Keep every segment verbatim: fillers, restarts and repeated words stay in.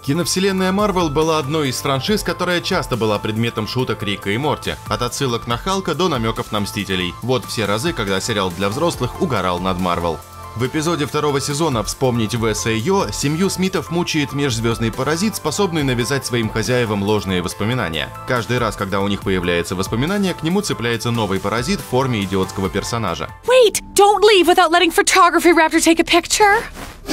Киновселенная Марвел была одной из франшиз, которая часто была предметом шуток Рика и Морти, от отсылок на Халка до намеков на Мстителей. Вот все разы, когда сериал для взрослых угорал над Марвел. В эпизоде второго сезона «Вспомнить Веса и Йо» семью Смитов мучает межзвездный паразит, способный навязать своим хозяевам ложные воспоминания. Каждый раз, когда у них появляется воспоминание, к нему цепляется новый паразит в форме идиотского персонажа. Wait, don't leave without letting Photography Raptor take a picture.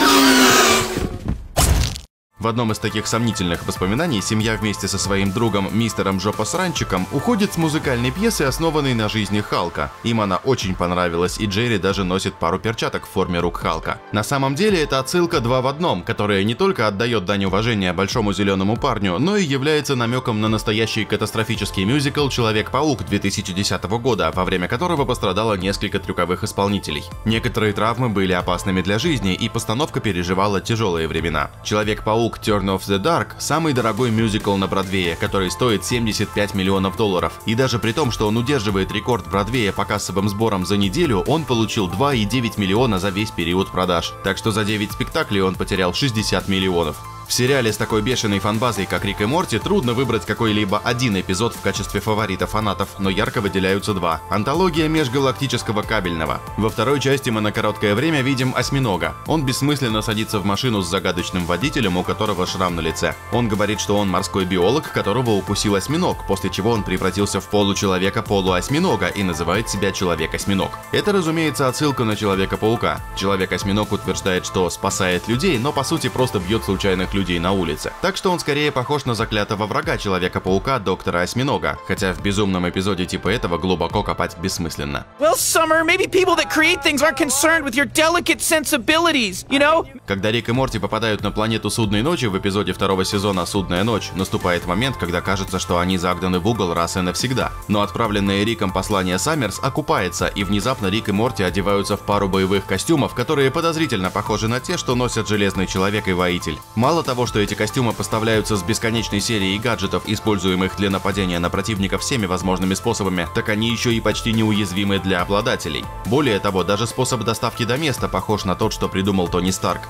В одном из таких сомнительных воспоминаний семья вместе со своим другом мистером Жопосранчиком уходит с музыкальной пьесы, основанной на жизни Халка. Им она очень понравилась, и Джерри даже носит пару перчаток в форме рук Халка. На самом деле это отсылка два в одном, которая не только отдает дань уважения большому зеленому парню, но и является намеком на настоящий катастрофический мюзикл «Человек-паук» две тысячи десятого года, во время которого пострадало несколько трюковых исполнителей. Некоторые травмы были опасными для жизни, и постановка переживала тяжелые времена. «Человек-паук» Turn of the Dark – самый дорогой мюзикл на Бродвее, который стоит семьдесят пять миллионов долларов. И даже при том, что он удерживает рекорд Бродвея по кассовым сборам за неделю, он получил два и девять миллиона за весь период продаж. Так что за девять спектаклей он потерял шестьдесят миллионов. В сериале с такой бешеной фанбазой, как Рик и Морти, трудно выбрать какой-либо один эпизод в качестве фаворита фанатов, но ярко выделяются два. Антология межгалактического кабельного. Во второй части мы на короткое время видим осьминога. Он бессмысленно садится в машину с загадочным водителем, у которого шрам на лице. Он говорит, что он морской биолог, которого укусил осьминог, после чего он превратился в получеловека-полуосьминога и называет себя Человек-осьминог. Это, разумеется, отсылка на Человека-паука. Человек-осьминог утверждает, что спасает людей, но по сути просто бьет случайных людей. людей на улице. Так что он скорее похож на заклятого врага Человека-паука, доктора Осьминога, хотя в безумном эпизоде типа этого глубоко копать бессмысленно. Well, Summer, maybe people that create things aren't concerned with your delicate sensibilities, you know? Когда Рик и Морти попадают на планету Судной ночи в эпизоде второго сезона «Судная ночь», наступает момент, когда кажется, что они загнаны в угол раз и навсегда. Но отправленное Риком послание Саммерс окупается, и внезапно Рик и Морти одеваются в пару боевых костюмов, которые подозрительно похожи на те, что носят Железный Человек и Воитель. Мало того, что эти костюмы поставляются с бесконечной серией гаджетов, используемых для нападения на противника всеми возможными способами, так они еще и почти неуязвимы для обладателей. Более того, даже способ доставки до места похож на тот, что придумал Тони Старк.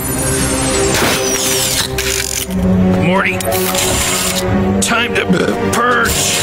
Morty, time to purge.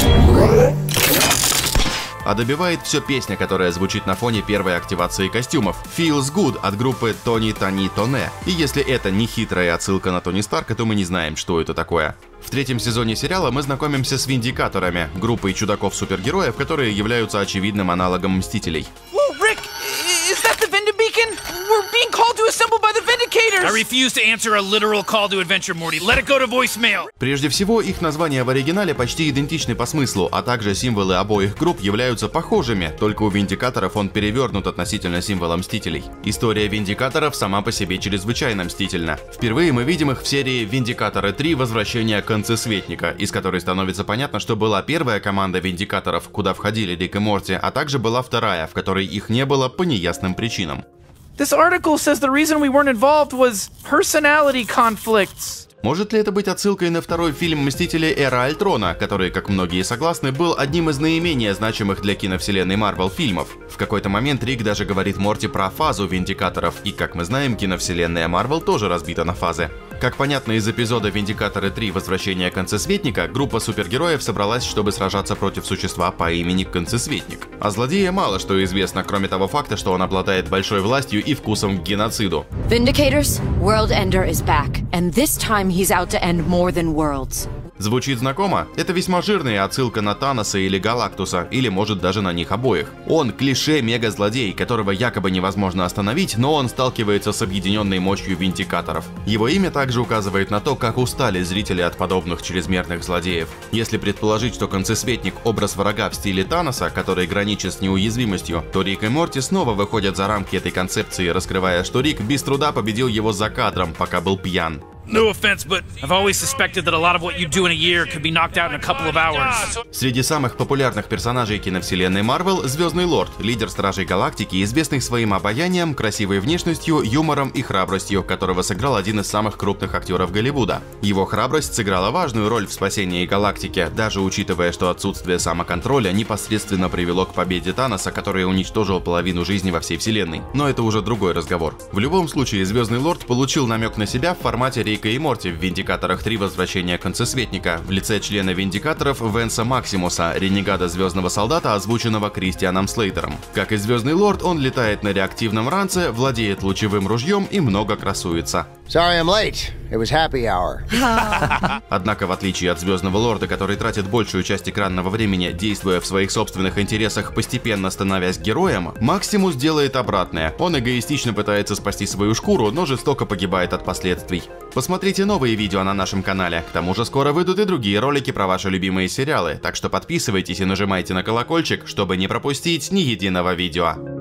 А добивает все песня, которая звучит на фоне первой активации костюмов «Feels Good» от группы Тони Тони Тоне. И если это не хитрая отсылка на Тони Старка, то мы не знаем, что это такое. В третьем сезоне сериала мы знакомимся с Виндикаторами, группой чудаков-супергероев, которые являются очевидным аналогом Мстителей. Whoa, Rick, is that the Vindibeacon? We're being called to assemble by the Vindicators! I refuse to answer a literal call to adventure, Morty. Let it go to voicemail! Прежде всего, их названия в оригинале почти идентичны по смыслу, а также символы обоих групп являются похожими, только у Виндикаторов он перевернут относительно символа Мстителей. История Виндикаторов сама по себе чрезвычайно мстительна. Впервые мы видим их в серии «Виндикаторы три. Возвращение Концесветника», из которой становится понятно, что была первая команда Виндикаторов, куда входили Рик и Морти, а также была вторая, в которой их не было по неясным причинам. This article says the reason we weren't involved was personality conflicts. Может ли это быть отсылкой на второй фильм «Мстители. Эра Альтрона», который, как многие согласны, был одним из наименее значимых для киновселенной Марвел фильмов? В какой-то момент Рик даже говорит Морти про фазу Виндикаторов, и, как мы знаем, киновселенная Марвел тоже разбита на фазы. Как понятно из эпизода «Виндикаторы три. Возвращение Концесветника», группа супергероев собралась, чтобы сражаться против существа по имени Концесветник. О злодее мало что известно, кроме того факта, что он обладает большой властью и вкусом к геноциду. Vindicators, World Ender is back, and this time he's out to end more than worlds. Звучит знакомо? Это весьма жирная отсылка на Таноса или Галактуса, или может даже на них обоих. Он клише мега-злодей, которого якобы невозможно остановить, но он сталкивается с объединенной мощью Виндикаторов. Его имя также указывает на то, как устали зрители от подобных чрезмерных злодеев. Если предположить, что Концесветник — образ врага в стиле Таноса, который граничит с неуязвимостью, то Рик и Морти снова выходят за рамки этой концепции, раскрывая, что Рик без труда победил его за кадром, пока был пьян. No offense, but I've always suspected that a lot of what you do in a year could be knocked out in a couple of hours. Среди самых популярных персонажей киновселенной Марвел — Звездный Лорд, лидер Стражей Галактики, известный своим обаянием, красивой внешностью, юмором и храбростью, которого сыграл один из самых крупных актеров Голливуда. Его храбрость сыграла важную роль в спасении галактики, даже учитывая, что отсутствие самоконтроля непосредственно привело к победе Таноса, который уничтожил половину жизни во всей вселенной. Но это уже другой разговор. В любом случае, Звездный Лорд получил намек на себя в формате Рика Рика и Морти в «Виндикаторах три. Возвращение Концесветника» в лице члена Виндикаторов Венса Максимуса, ренегада Звездного солдата, озвученного Кристианом Слейтером. Как и Звездный лорд, он летает на реактивном ранце, владеет лучевым ружьем и много красуется. Sorry I'm late. It was happy hour. Однако, в отличие от Звездного лорда, который тратит большую часть экранного времени, действуя в своих собственных интересах, постепенно становясь героем, Максимус делает обратное. Он эгоистично пытается спасти свою шкуру, но жестоко погибает от последствий. Посмотрите новые видео на нашем канале. К тому же скоро выйдут и другие ролики про ваши любимые сериалы, так что подписывайтесь и нажимайте на колокольчик, чтобы не пропустить ни единого видео.